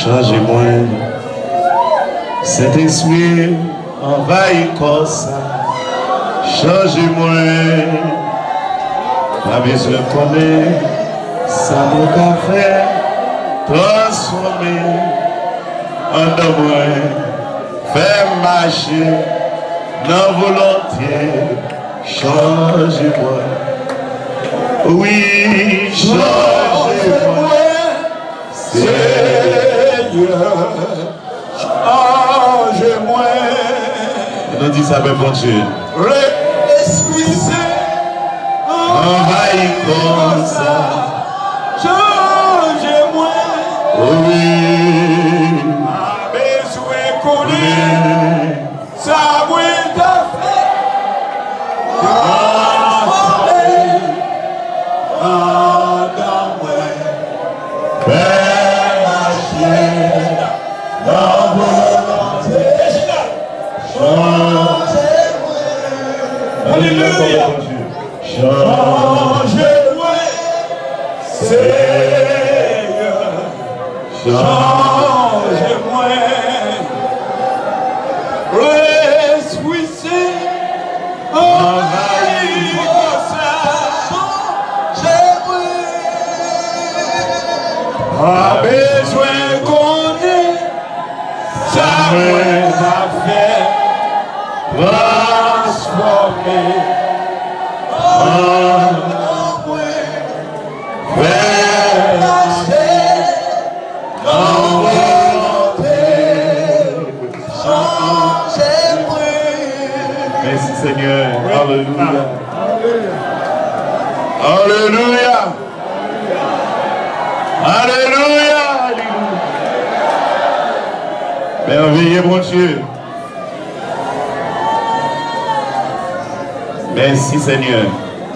changez-moi. Saint-Esprit, envahit comme ça. Changez-moi. Pas besoin de connaître. Ça m'a fait transformer en moi. Faire marcher dans volonté. Changez-moi. Oui, changez-moi. Seigneur, changez-moi. On dit ça, bon Dieu. L'Esprit Saint, envahit comme ça. Changez-moi. Oui. A besoin qu'on ait. Ça vous t'a fait. Transformer. Dans moi. Faire marcher. Dans volonté. Changez-moi. Alléluia. Changez-moi. Seigneur. Changez-moi. L'Esprit Saint, envahit comme ça. Changez-moi. Pas besoin qu'on ait. Ça m'a fait transformer. Merci Seigneur. Alléluia. Alléluia. Alléluia. Merveilleux mon Dieu. Merci Seigneur.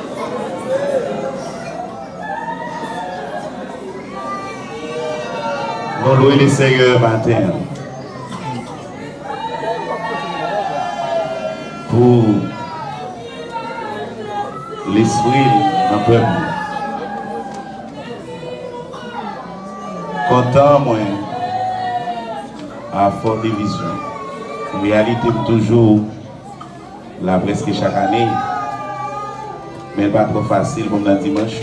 Nous louons le Seigneur matin pour l'esprit d'un peuple. Content moi à forte vision. En réalité toujours là presque chaque année. Mais pas trop facile comme dans dimanche.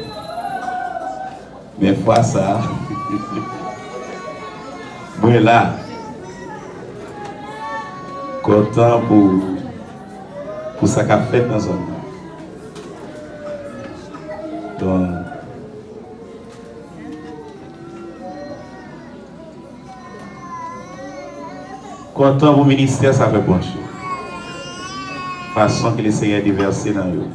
Mais fois ça, moi là, content pour ça qu'a fait dans la zone. Donc, content pour le ministère, ça fait bon Dieu. Façon que le Seigneur est versé dans eux.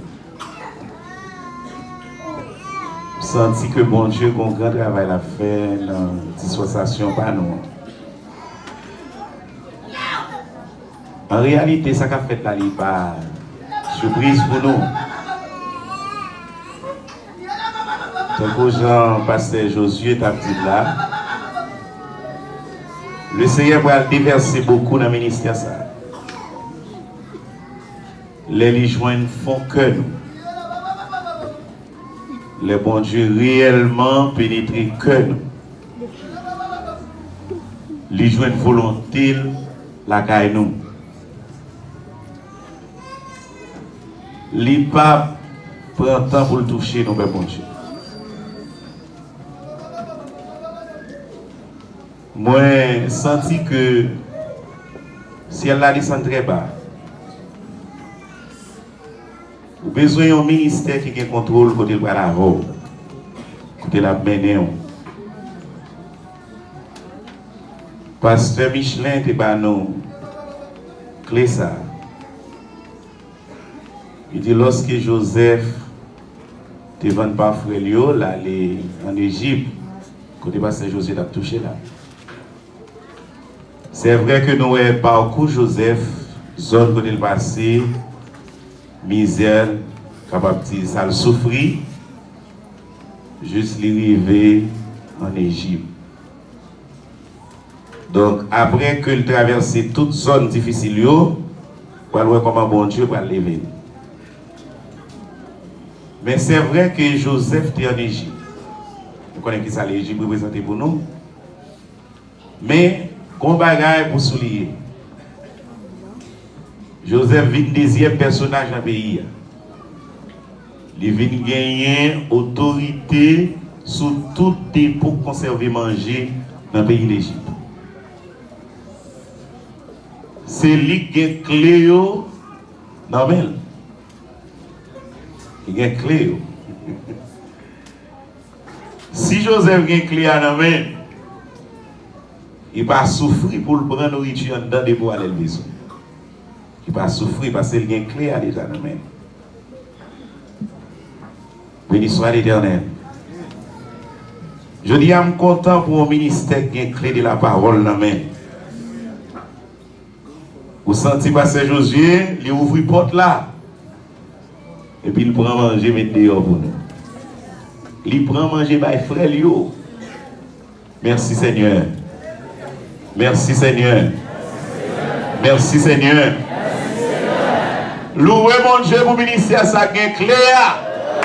Senti que bon Dieu a un grand travail à faire dans la dissociation par nous. En réalité, ça qu'a fait là, il pas surprise pour nous. Donc, aux gens, pasteur Josué t'a dit là, le Seigneur va déverser beaucoup dans le ministère. Ça. Les joints font que nous. Le bon Dieu réellement pénétré que nous. Les joints volonté la caille nous. Les papes prennent temps pour le toucher nous, bon Dieu. Moi, senti que si elle a descendu très bas, vous avez besoin d'un ministère qui a contrôle côté le bravo, côté la mené. Pasteur Michelin était par nous, clé ça. Il dit lorsque Joseph te vend par Frélio, là, en Égypte, côté pasteur Joseph a touché là. C'est vrai que nous avons parcouru Joseph, zone côté le passé, misère, capable de ça le souffrir, juste l'arrivée en Égypte. Donc, après que il traverse toute zone difficile, pour voir comment bon Dieu va lever. Mais c'est vrai que Joseph était en Égypte. Vous connaissez qui ça l'Égypte représente pour nous? Mais, qu'on bagaille pour souligner. Joseph vit le deuxième personnage dans le pays. Il vient gagner autorité sur tout dépôt pour conserver manger dans le pays d'Égypte. C'est lui qui a clé dans le il a clé. Si Joseph a clé dans la main, il va souffrir pour le prendre nourriture dans des pour aller le maison. Il va souffrir parce qu'il a une clé déjà dans la main. Béni soit l'Éternel. Je dis, je suis content pour un ministère qui a une clé de la parole dans la main. Vous sentez passer Josué, il ouvre la porte là. Et puis il prend manger, mettre dehors pour nous. Il prend manger par les frères. Merci Seigneur. Merci Seigneur. Merci Seigneur. Louez mon Dieu pour ministère, ça gagne clair.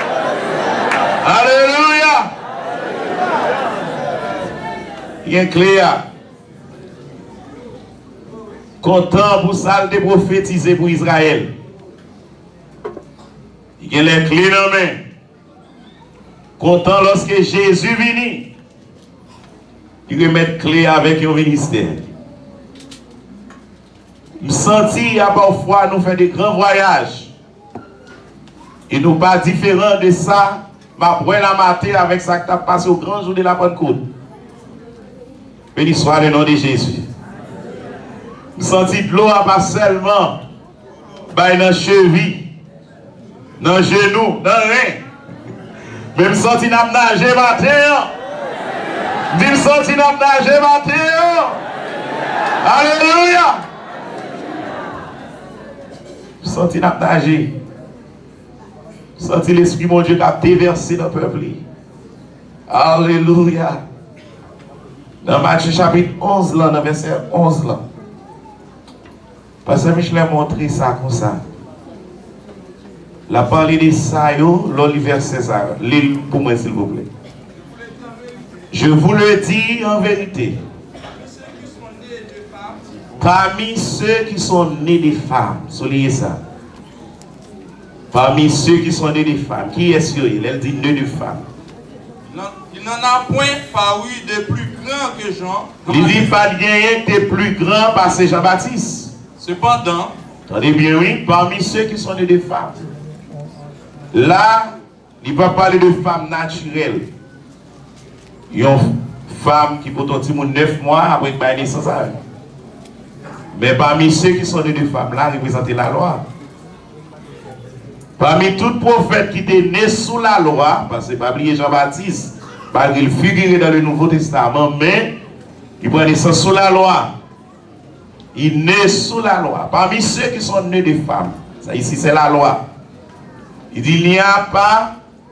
Alléluia. Il est clair. Content pour ça de prophétiser pour Israël. Il y a les clés dans la main. Content lorsque Jésus vient. Il va mettre clé avec un ministère. Je sens à parfois nous faire des grands voyages. Et nous pas différents de ça. Ma prendre la matin avec ça qui a passé au grand jour de la Pentecôte. Béni soit le nom de Jésus. Je sens de l'eau à pas seulement dans les chevilles, dans les genoux, dans les reins. Mais je sens qu'il a nagé matin. Je sens qu'il a nagé matin. Alléluia. Je sens qu'il a nagé. Je sens l'Esprit mon Dieu qui a déversé dans le peuple. Alléluia. Dans Matthieu chapitre 11, là, dans verset 11, là. Parce que je l'ai montré ça comme ça. La parole de ça, l'olivier César. L'île pour moi, s'il vous plaît. Je vous le dis en vérité. Parmi ceux qui sont nés des femmes, soulignez ça. Parmi ceux qui sont nés des femmes, qui est sur elle? Elle dit nés de femmes. Il n'en a point paru de plus grand que Jean. Il dit pas de gagner de plus grand par Jean-Baptiste. Cependant, attendez bien, oui, parmi ceux qui sont nés de femmes. Là, il ne va pas parler de femmes naturelles. Il y a une femme qui peut être 9 mois après une naissance. Mais parmi ceux qui sont nés de femmes, là, représenter la loi. Parmi tout prophète qui était né sous la loi, parce que pas oublier Jean-Baptiste, malgré il figurait dans le Nouveau Testament, mais il prend naissance sous la loi. Il naît sous la loi. Parmi ceux qui sont nés de femmes, ça ici c'est la loi. Il dit il n'y en a pas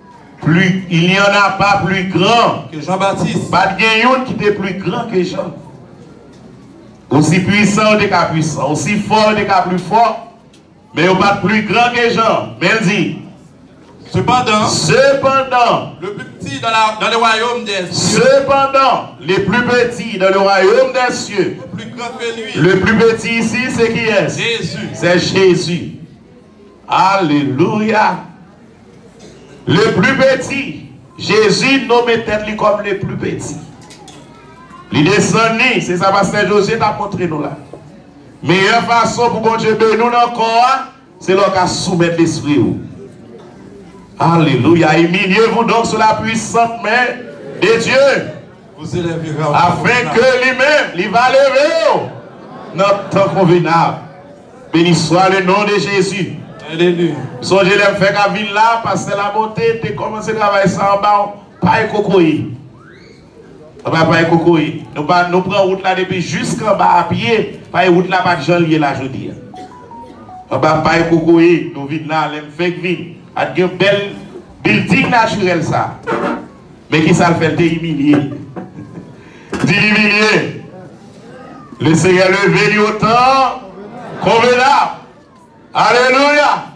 plus grand que Jean-Baptiste. Pas de gagnant qui était plus grand que Jean. Aussi puissant des cas puissant, aussi fort des cas plus fort, mais il pas plus grand que Jean. Mais il dit cependant, le plus petit dans le royaume des cieux. Cependant, les plus petits dans le royaume des cieux. Le plus grand que lui. Le plus petit ici, c'est qui est? Jésus. C'est Jésus. Alléluia. Le plus petit, Jésus nommé tête comme le plus petit. Il descend, c'est ça parce que Josué t'a montré nous là. Meilleure façon pour bon Dieu de nous encore, c'est leur qu'à soumettre l'esprit. Alléluia. Humiliez-vous donc sur la puissante main de Dieu. Vous élèverez afin que lui-même, il va lever notre temps convenable. Béni soit le nom de Jésus. Alléluia. Songez les faire qu'à ville là, parce que la beauté, tu commencé à travailler ça en bas, pas de cocoï. Pas de cocoï. Nous prenons route là depuis jusqu'en bas à pied, pas de route là, pas de janvier là, je dis. Pas de cocoï, nous vivons là, les fake ville. Il y a un bel building naturel ça. Mais qui ça le fait humilier? D'humilier. Le Seigneur levé du autant convenable. Alléluia.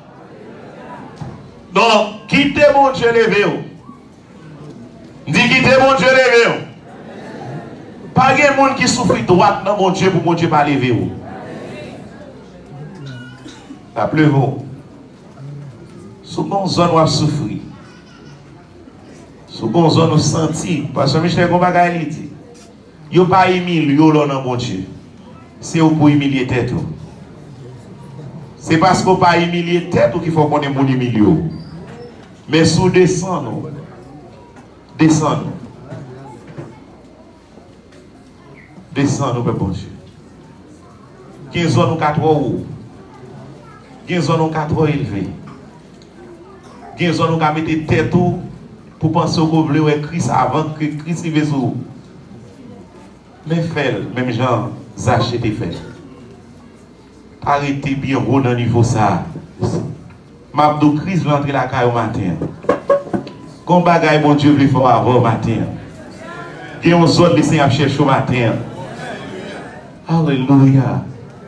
Donc, quittez mon Dieu levé. Dis quittez mon Dieu levé. Pas de monde qui souffre droite dans mon Dieu pour mon Dieu pas lever vous. Rappelez-vous, sous bon zone où souffrir, sous bon zone où sentir, parce que Michel Gombaga il dit, yo pas humilié dans mon Dieu, c'est pour humilier tête. C'est parce qu'on pas humilier tête qu'il faut qu'on ait mon humilié. Mais sous descend, descend, descend nous bon Dieu. 15 ans nous 4 euros. 15 ans nous 4 euros élevés. 15 ans nous mettre tête pour penser qu'on voulait Christ avant que Christ arrive sur vous. Mais fait, même Jean, Zaché te fait. Arrêtez bien haut dans le niveau ça. Mabdou Christ va entrer la caille au matin. Comme bagaille mon Dieu veut faire avant au matin. Et on zone de Seigneur chercher au matin. Alléluia.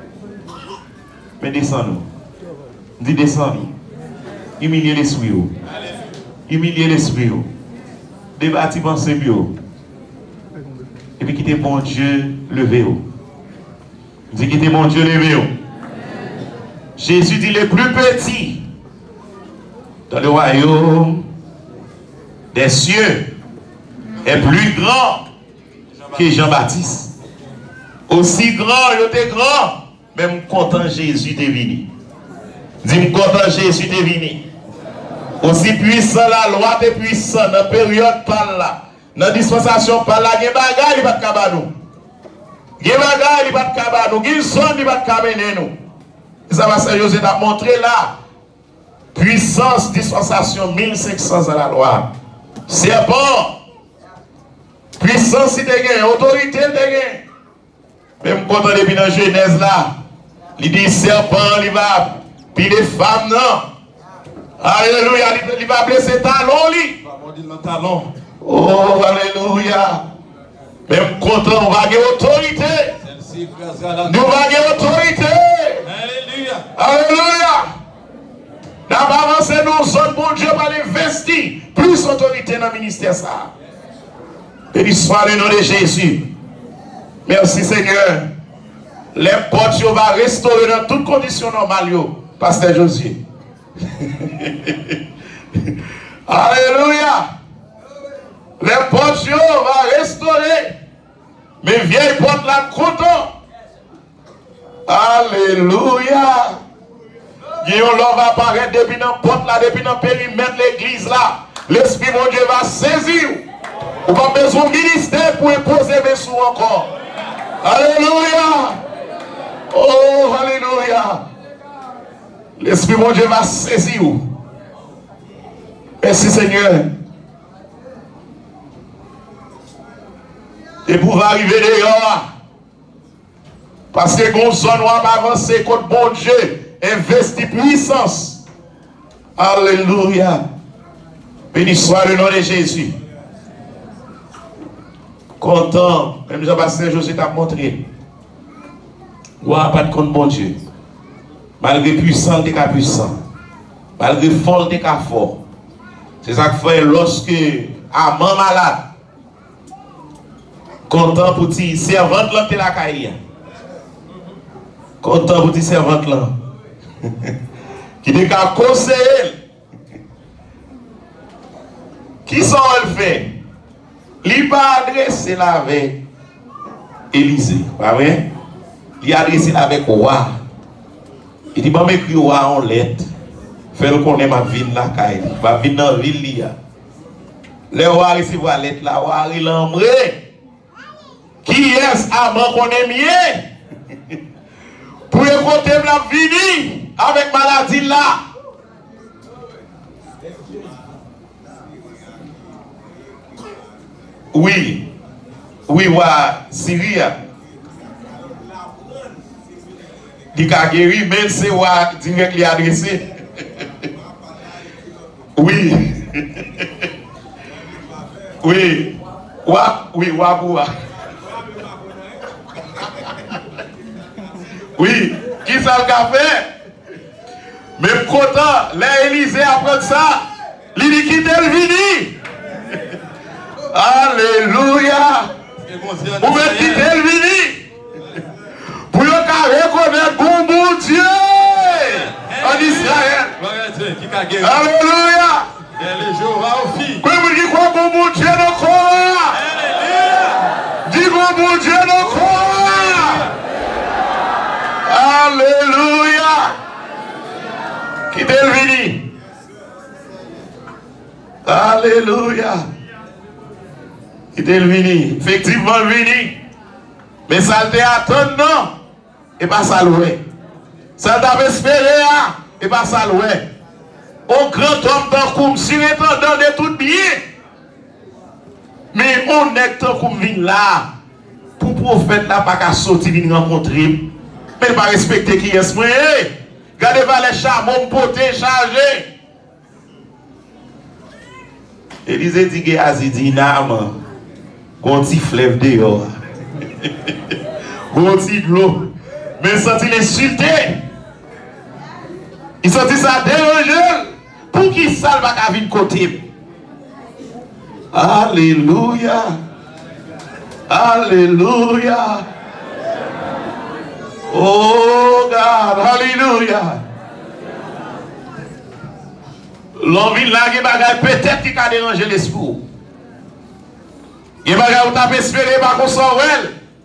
Mais descends-nous. Dis descends-nous. Humiliez l'esprit. Humiliez l'esprit. Débattez pensez mieux. Et puis quittez mon Dieu levé. Dis quittez mon Dieu levé. Jésus dit les plus petits dans le royaume des cieux est plus grand que Jean-Baptiste. Aussi grand, il était grand, même content Jésus est venu. Dis-moi content Jésus est venu. Aussi puissant la loi est puissant dans la période par là. Dans la dispensation par là, il y a des bagages qui ne peuvent pas nous. Il y a des bagages qui ne peuvent pas nous. Il y a des zones qui ne peuvent pas nous. Ça va sérieusement t'a montré là. Puissance, dispensation 1500 à la loi. Serpent. Puissance, il te autorité, il te même quand on est dans la Genèse là, il dit serpent, il va, puis les femmes non. Alléluia, il va blesser talon, lui. Il va talon. Oh, alléluia. Même quand on va avoir autorité. Nous va avoir autorité. Alléluia. Alléluia. D'abord, avancez nous, zone, bon Dieu, va investir plus autorité dans le ministère. Ça. Béni soit le nom de Jésus. Merci Seigneur. Les portes vont restaurer dans toutes conditions normales, Pasteur Josué. Alléluia. Les portes vont restaurer. Mes vieilles portes là, content. Alléluia. Guillaume va apparaître depuis dans la porte là, depuis dans le périmètre de l'église là. L'Esprit mon Dieu va saisir. Vous avez besoin de ministère pour imposer mes sous encore. Alléluia. Oh, alléluia. L'Esprit mon Dieu va saisir. Merci Seigneur. Et pour arriver dehors, parce que qu'on zone va avancer contre bon Dieu, investit puissance. Alléluia. Béni soit le nom de Jésus. Content, même Jean-Baptiste José t'a montré. Ouah, pas de compte bon Dieu. Malgré puissant, t'es qu'à puissant. Malgré fort, t'es qu'à fort. C'est ça que fait lorsque Amant malade. Content pour ti servante là, t'es la caille. Content pour ti servante là. Qui n'est qu'à conseiller. Qui sont le fait? Il va adresser là avec Élisée. Pas vrai? Il a adressé là avec roi. Il dit, bon, m'écris roi en lettre. Fais-le qu'on ait ma ville là, caille. Ma ville dans la ville là. Le roi recevra la lettre là, roi il l'embré. Qui est-ce avant qu'on aime mieux? Pour écouter la vie avec maladie là. Oui, oui, Syrie. Il a guéri, mais c'est direct lui adressé. Oui. Oui. Oui, oui, qui ça le fait? Même content, l'Élysée après ça, il dit qu'il est venu. Alléluia. Vous mettez quitter le vini. Pour le carré reconnaître bon Dieu en Israël. Alléluia. Quand vous dites quoi bon Dieu dans quoi? Dis bon Dieu dans quoi? Alléluia. Quittez le vini. Alléluia. Quittez le vini. Effectivement le vini. Mais ça te attend non. Et pas ça louer. Ça t'avait espéré et pas ça louer. Au grand homme d'un coup, si on est de tout bien. Mais on est tant qu'on vient là. Pour prophète là, pas qu'à sortir, venir rencontrer. Mais pas respecter qui est ce moyen. Regardez pas les charbons potés chargés. Élisée dit que Azidinam, quand il fleuve dehors. Quand il l'eau. Mais senti l'insulté. Il sentit ça déranger. Pour qui ça va qu'à venir côté. Alléluia. Alléluia. Oh God, alléluia. L'envie là, il y a des peut-être qui a dérangé l'esprit. Il y a des bagages où tu as espéré par qu'on s'en va.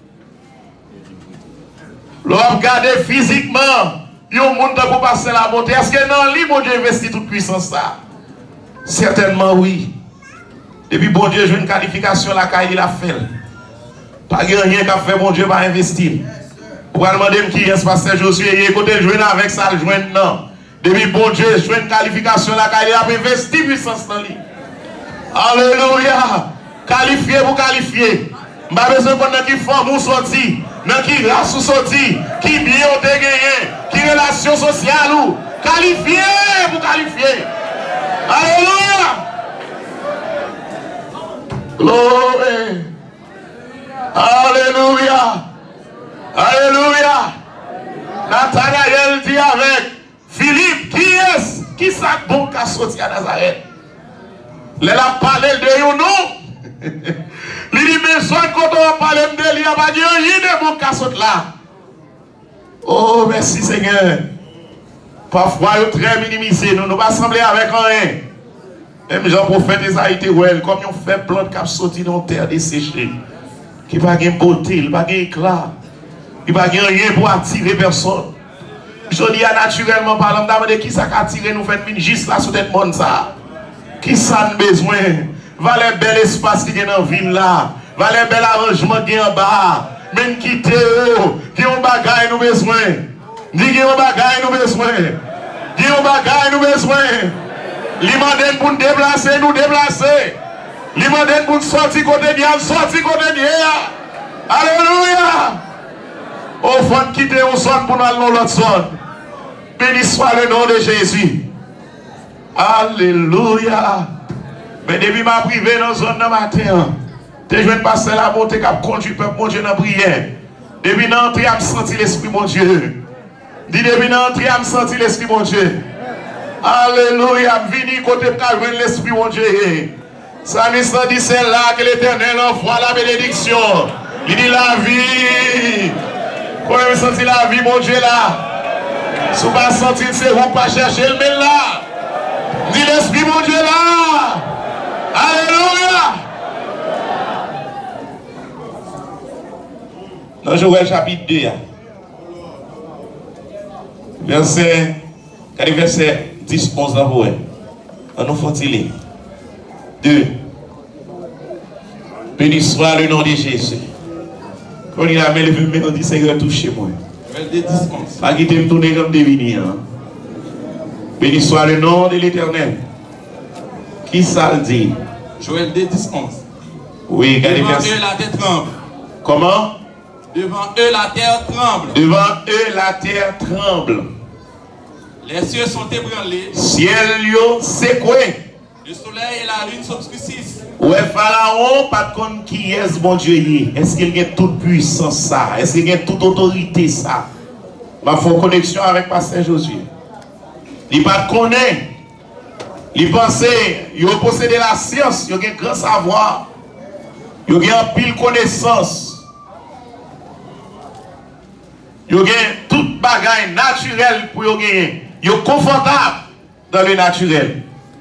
L'on regarde physiquement, il y a un monde qui passer la beauté. Est-ce que dans lui, bon Dieu investit toute puissance ça? Certainement oui. Depuis bon Dieu joue une qualification, la caille il a fait. Pas rien qu'a fait bon Dieu va investir. Pour demander qui est ce pasteur Josué, il côté jouer avec ça, le joindre non. Depuis bon Dieu joue une qualification, la caille il a investi puissance dans lui. Alléluia. Qualifié pour qualifier. Je n'ai pas besoin de qui forme ou sorti, qui race ou sorti, qui bien ou gagné, qui relation sociale ou qualifié pour qualifier. Alléluia. Gloire. Alléluia. Alléluia. Nathanaël dit avec Philippe, qui est-ce qui s'est bon qu'à sortir à Nazareth? Il a parlé de yon nom. Il dit, mais soit quand on va parler de lui, il n'y a pas de rien de bon qu'à sortir là. Oh, merci Seigneur. Parfois, il est très minimisé. Nous ne pas sembler avec rien. Même Jean-Prophète Esaïe, comme on fait plante qui a sorti dans la terre desséchée, qui n'a pas de beauté, il n'a pas d'éclat, il n'a pas rien pour attirer personne. Je dis naturellement, par exemple, de qui ça a attiré nous fait juste là sur cette monde ça. Qui ça a besoin? Valait bel espace qui est dans la ville là. Valait bel arrangement qui est en bas. Même quitter eux, qui ont bagaille nous besoin. Dis qui ont bagaille nous besoin. Qui ont bagaille nous besoin. L'imandène pour nous déplacer, nous déplacer. L'imandène pour nous sortir côté d'hier, sortir côté d'hier. Alléluia. Au fond, quitter une zone pour nous aller dans l'autre zone. Béni soit le nom de Jésus. Alléluia. Mais depuis ma privée dans la zone de matin, je viens de passer la beauté qui a conduit le peuple, mon Dieu, dans la prière. Depuis l'entrée, je me senti l'esprit, mon Dieu. Dis depuis l'entrée, je me senti l'esprit, mon Dieu. Alléluia. Vini côté pour jouer l'esprit, mon Dieu. Psalmiste dit c'est là que l'Éternel envoie la bénédiction. Il dit la vie. Quand je senti la vie, mon Dieu, là. Si vous ne pas sentir, c'est vous pas chercher le mais là. Dis l'esprit, mon Dieu, là. Alléluia. Dans Joël chapitre 2, verset 10-11 dans vous. On nous faut-il 2. Béni soit le nom de Jésus. Quand il a mis le film, on dit Seigneur, touchez moi. Pas quitter me tourner comme deviner. Béni soit le nom de l'Éternel. Qui ça le dit? Joël 2, 10, 11. Oui, devant eux la terre tremble. Comment? Devant eux la terre tremble. Devant eux la terre tremble. Les cieux sont ébranlés. Ciel yo secoué. Le soleil et la lune s'obscurcissent. Ouais, Pharaon, pas de compte qui est bon Dieu. Est-ce qu'il y a toute puissance ça? Est-ce qu'il y a toute autorité ça? Ma faut connexion avec Pasteur Josué. Il pas de connaître. Il pensait, il possédait la science, il a un grand savoir. Yo gen en pile connaissance. Yo gen tout bagay naturel pour yo gagner. Yo confortable dans le naturel.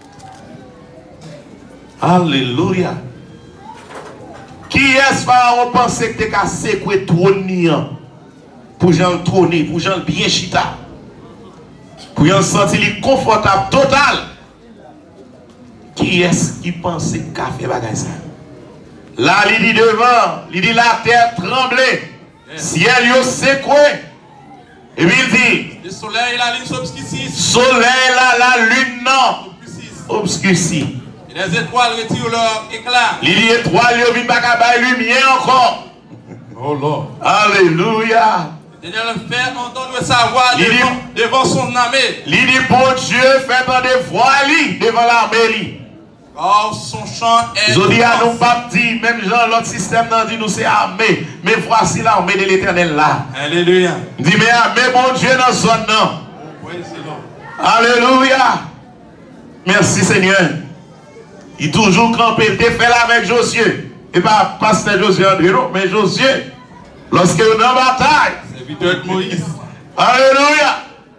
Alléluia. Qui est-ce qu'on pense que tu as cassé pour trôner pour Jean trôner, pour Jean bien chita, pour Jean sentir confortable total? Qui est-ce qui pense que tu as fait bagay ça? Là, il dit devant, il dit la terre tremblait, ciel yo secoué. Et puis il dit, le soleil la lune s'obscurcit. Soleil là, la lune non, obscurci. Et les étoiles retirent leur éclat. Il dit étoile yo vient pas ba lumière encore. Oh Lord. Alléluia. Le Seigneur fait entendre sa voix devant son armée. Il dit bon Dieu fait entendre voix devant l'armée. Car son chant est. Je dis à nous pas dire, même Jean, l'autre système n'a dit nous c'est armée. Mais voici l'armée de l'Éternel là. Alléluia. Il dit mais armée mon Dieu dans zone non. Oui, c'est long. Alléluia. Merci Seigneur. Il toujours campé, il fait là avec Josué. Et pas pasteur Josué André, non, mais Josué, lorsque nous dans la bataille. Serviteur de Moïse. Alléluia.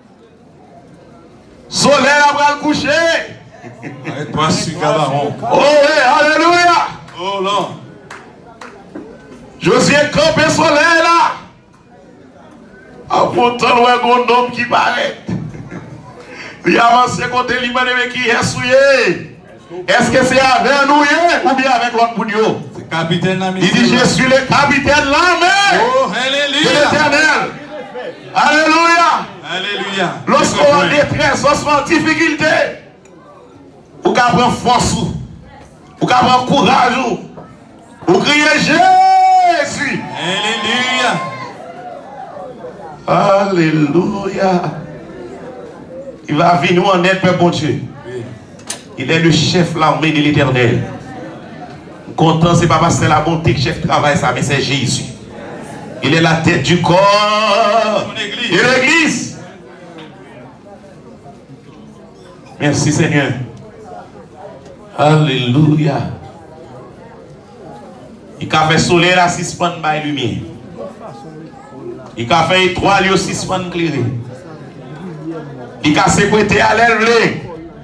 Soleil après le coucher. Arrête-toi sur Gabaron. Oh oui, alléluia. Oh Lord. Josué campé soleil là. Ah, pourtant, il y a un homme qui paraît. Il avance côté lui-même qui est souillé. Est-ce que c'est avec nous ou bien avec l'autre bougno? C'est capitaine la Il dit, je suis le capitaine de l'armée. Oh, De alléluia. l'Éternel. Alléluia. Alléluia. Lorsqu'on est en détresse, lorsqu'on est en difficulté, vous pouvez prendre force, vous pouvez prendre courage, vous criez Jésus. Alléluia. Alléluia. Il va venir en aide, Père bon Dieu. Il est le chef de l'armée de l'Éternel. Content, ce n'est pas parce que c'est la bonté que le chef travaille ça, mais c'est Jésus. Il est la tête du corps de l'Église. Merci Seigneur. Alléluia. Il a fait soleil à 6 pans de lumière. Il a fait étoile à 6 pans éclairé. Il a sécurité à l'élève.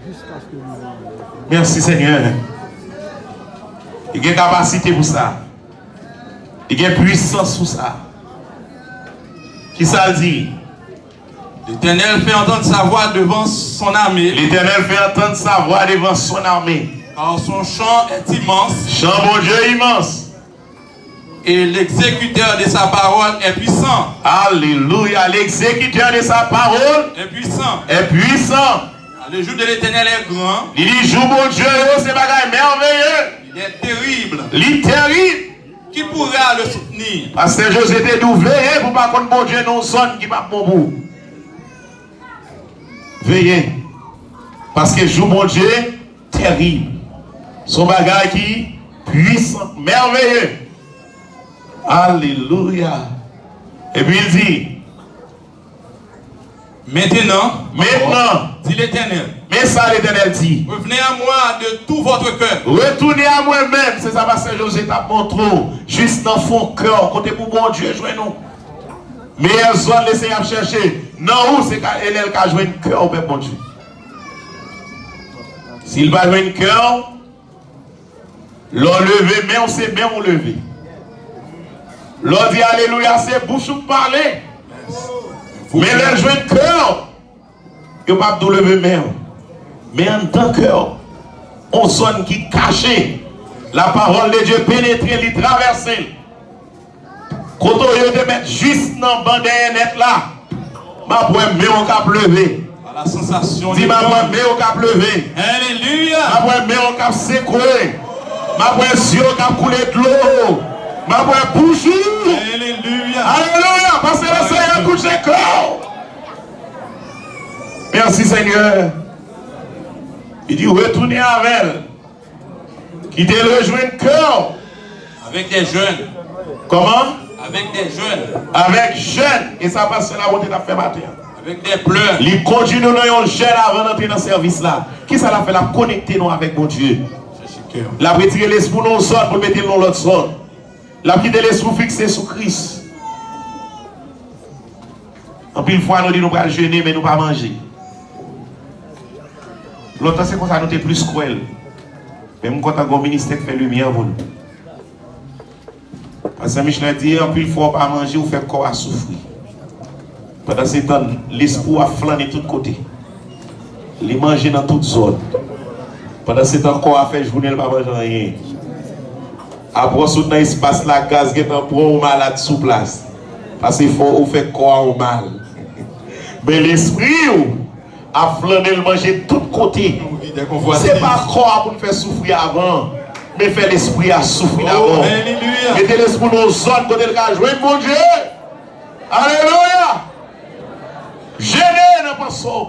Merci Seigneur. Il a capacité pour ça. Il a puissance pour ça. Qui ça dit? L'Éternel fait entendre sa voix devant son armée. L'Éternel fait entendre sa voix devant son armée. Car son chant est immense. Chant mon Dieu immense. Et l'exécuteur de sa parole est puissant. Alléluia. L'exécuteur de sa parole Est puissant. est puissant. Le jour de l'Éternel est grand. Il dit, jour mon Dieu, c'est bagaille merveilleux. Il est terrible. Il est terrible. Qui pourra le soutenir? Parce que José était d'ouvrir pour pas qu'on mon Dieu non sonne qui va pour vous. Veillez. Parce que jour mon Dieu, terrible. Son bagaille qui puissant, merveilleux. Alléluia. Et puis il dit, Maintenant, dit l'Éternel, mais ça l'Éternel dit, revenez à moi de tout votre cœur. retournez à moi-même, c'est ça parce que José t'a montré, juste dans son cœur, côté pour bon Dieu, jouez-nous. Meilleure zone, laissez à chercher. Non, où c'est qu'elle a joué un cœur, mais bon Dieu. S'il va jouer un cœur, l'enlever, mais on sait bien on lever. L'on dit Alléluia, c'est bouche ou parler. Mais les jeunes cœur, il n'y a pas de lever même. Mais en tant que cœur, on sonne qui cachait la parole de Dieu pénétrer, lui traverser. Quand on te met juste dans le banc net là, ma poème, mais on cap lever. La sensation. Dis ma poème, mais on cap lever. Alléluia. Ma poème, mais on cap secouer. Ma poème, yeux cap couler de l'eau. Ma poème, bouche. Alléluia. Alléluia, parce que le Seigneur couche le corps. Merci Seigneur. Il dit retournez avec elle. Qui te rejoint cœur. Avec des jeunes. Comment? Avec des jeunes. Avec jeunes. Et ça passe la route de la fait matin. Avec des pleurs. Il continue dans un jeune avant d'entrer dans le service là. Qui ça l'a fait la connecter nous avec mon Dieu? La retirer l'esprit dans zone pour le mettre dans l'autre zone. La quitter l'esprit fixé sur Christ. En plus, une fois, nous disons nous ne pas jeûner, mais nous ne pas manger. L'autre, c'est comme ça, nous sommes plus cruels. Mais nous sommes content ministère qui fait lumière pour nous. Parce que Michelin dit, en plus, il ne faut pas manger ou faire corps à souffrir. Pendant ce temps, l'esprit a flâné de tous côtés. Il mange dans toutes zones. Pendant ce temps, corps a fait journée, il ne va pas manger rien. Après, sous dans l'espace, la gaz qui est un pro malade sous place. Parce qu'il faut faire corps au mal. Mais l'esprit a flâné, il mange de tous côtés. Ce n'est pas corps pour nous faire souffrir avant. Mais fait l'esprit à souffrir d'abord. Mettez l'esprit dans nos zones côté le cas. Jouez mon Dieu. Alléluia. Gênez dans le passage.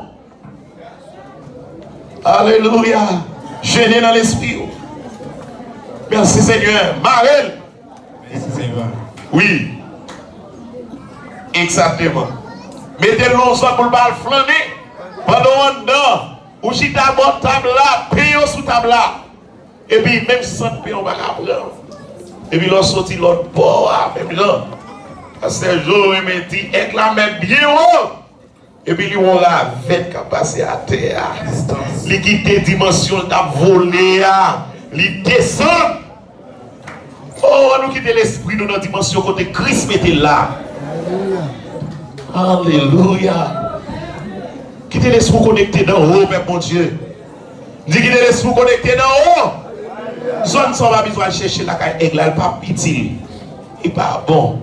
Alléluia. Gênez dans l'esprit. Merci Seigneur. Marel. Merci Seigneur. Oui. Exactement. Mettez-le dans nos zones pour le bal flâner. Pendant un an. Ou si tu as bon table là, payons sous table là. Et puis, même si ça ne paye, on va prendre. Et puis, l'on sortit l'autre bord, même là. Parce que ce jour, il m'a dit, éclame bien haut. Et puis, il aura 20 qui a passé à terre. Il quitte dimension, il a volé, il descend. Oh, nous quitter l'esprit de notre dimension côté Christ était là. Alléluia. Quittez l'esprit connecté dans haut, Père mon Dieu. Dis quittez l'esprit connecté dans haut. Zone sans pas besoin de chercher la caille aigle, elle pas utile. Et pas bon.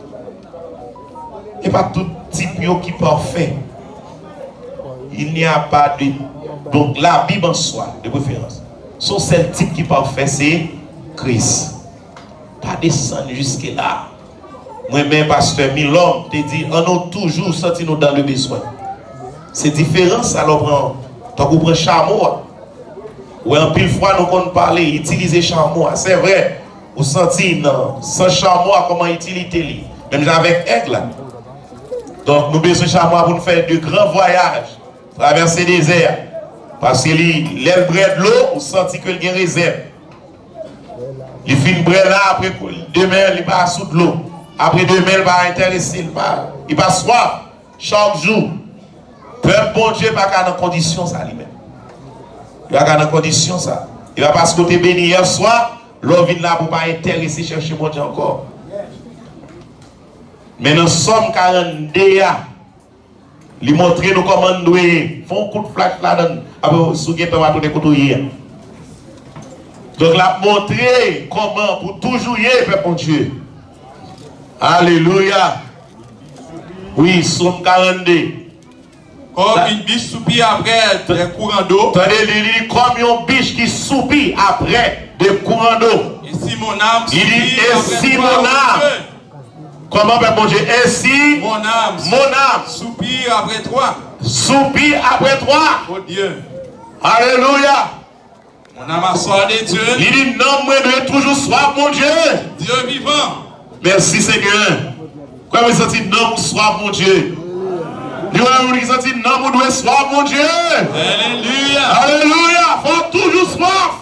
Et pas tout type qui est parfait. Il n'y a pas de. Donc la Bible en soi, de préférence. Son seul type qui est parfait, c'est Christ. Pas descendre jusque là. Moi-même, pasteur Milom, te dit, on a toujours senti nous dans le besoin. C'est différent, ça l'on prend. Donc, on prend chameau. Ou en pile fois, nous qu'on parler, utiliser chameau. C'est vrai. Vous sentez, non, sans chameau, comment utiliser. Même avec aigle. Donc, nous avons besoin de chameau pour nous faire de grands voyages. Traverser des airs. Parce que l'aile brève de l'eau, vous sentez que il y a une réserve. Il fait une brève là, après demain, il va sous de l'eau. Après demain, il va intéresser, il va soif chaque jour. Peuple bon Dieu pas dans condition ça lui-même. Il va dans condition ça. Il va pas se côté béni hier soir, l'on vient là pour pas intéresser chercher mon Dieu encore. Mais nous sommes 42 il montre nous comment nous font un coup de flash là dans sous guet va tourner couteau hier. Donc la montrer comment pour toujours y peuple bon Dieu. Alléluia. Oui, Somme 42. Comme une biche soupire après des courants d'eau. Attendez, comme une biche qui soupire après des courants d'eau. Et si mon âme soupire, il dit, et si mon âme. Comment peut mon Dieu? Et si mon âme soupire après toi. Soupire après toi. Oh Dieu. Alléluia. Mon âme a soif de Dieu. Il dit, non, moi, je toujours soif, mon Dieu. Dieu vivant. Merci Seigneur. Quand vous sentez non, vous soif, mon Dieu. Vous sentez non, vous devez soif, mon Dieu. Alléluia. Alléluia. Faut toujours soif.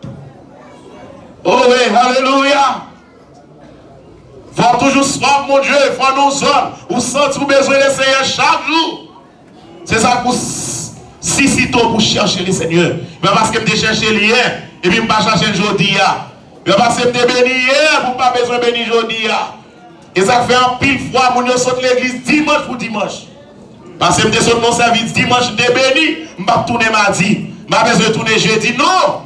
Oh oui, alléluia. Faut toujours soif, mon Dieu. Faut nous hommes. Vous sentez vous besoin de Seigneur chaque jour. C'est ça pour si tôt pour chercher le Seigneur. Mais parce que je cherche hier, et puis je ne pas chercher aujourd'hui. Je ne pas bénir hier pour ne pas besoin de bénir aujourd'hui. Et ça fait un pile fois pour nous sortir l'église dimanche pour dimanche. Parce que je saute mon service dimanche de béni, je ne vais pas tourner mardi. Je n'ai pas besoin de tourner jeudi. Non!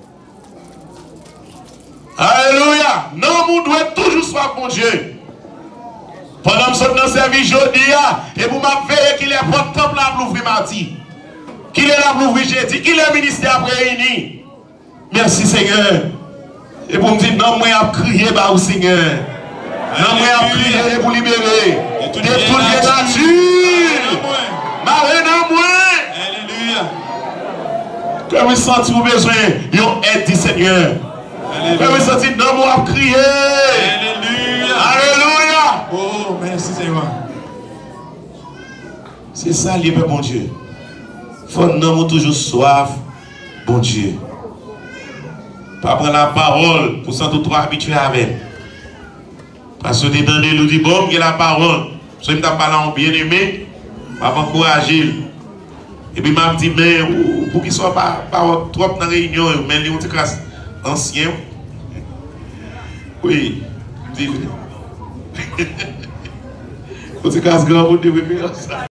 Alléluia! Non, nous devons toujours soif, mon Dieu. Pendant que je saute dans le service jeudi, et vous m'avez veillé qu'il est pas de temps là pour l'ouvrir mardi. Qu'il est là pour l'ouvrir jeudi. Qu'il est ministère après réuni. Merci Seigneur. Et pour me dire, non, moi, je crié par le Seigneur. Non, moi, je crié pour libérer. De toute nature. Marre dans moi. Alléluia. Que vous sentez vous besoin d'une aide du Seigneur. Que vous sentez, non, moi, je crié. Alléluia. Alléluia. Oh, merci Seigneur. C'est ça, libre, bon Dieu. Faut nous toujours soif, bon Dieu. Pas prendre la parole pour s'en trop habituer avec. Parce que tu es nous dit bon, il y a la parole. Si je parle en bien aimé, je vais encourager. Et puis je dis, mais pour qu'il ne soit pas trop dans la réunion, mais il y a une classe ancien. Oui, je dis. Une classe grand pour dire